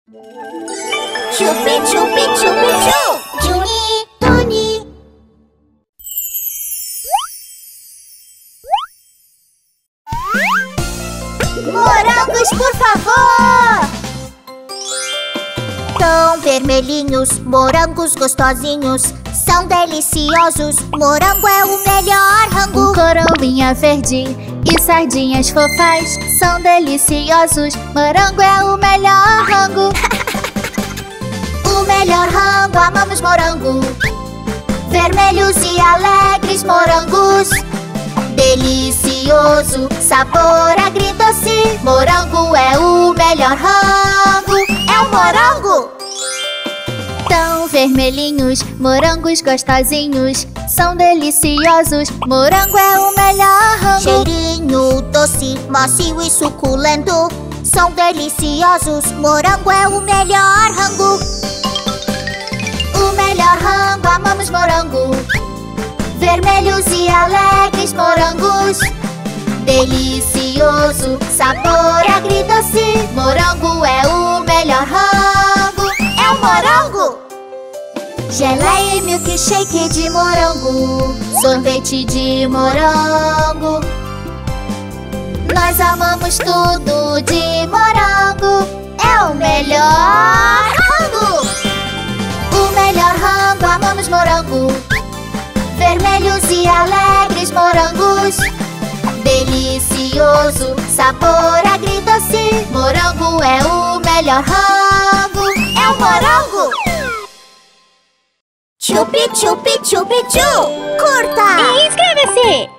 Chupi, chupi, chupi, chu! Juni, Tony. Morangos, por favor! Tão vermelhinhos, morangos gostosinhos, são deliciosos, morango é o melhor rango. Coroinha verde e sardinhas fofas são deliciosos, morango é o melhor rango. O melhor rango, amamos morango. Vermelhos e alegres morangos, delicioso, sabor agridoce, morango é o melhor rango. É o morango! Tão vermelhinhos, morangos gostosinhos, são deliciosos, morango é o melhor rango. Cheirinho doce, macio e suculento, são deliciosos, morango é o melhor rango. O melhor rango, amamos morango. Vermelhos e alegres morangos, delicioso, sabor agridoce, morango é o melhor rango. É o morango! Geleia e milkshake de morango, sorvete de morango, nós amamos tudo de morango. É o melhor rango! O melhor rango, amamos morango. Vermelhos e alegres morangos, delicioso, sabor agridoce, morango é o melhor rango. É o morango! Chupi, chupi, chupi, chu! Curta! E inscreva-se!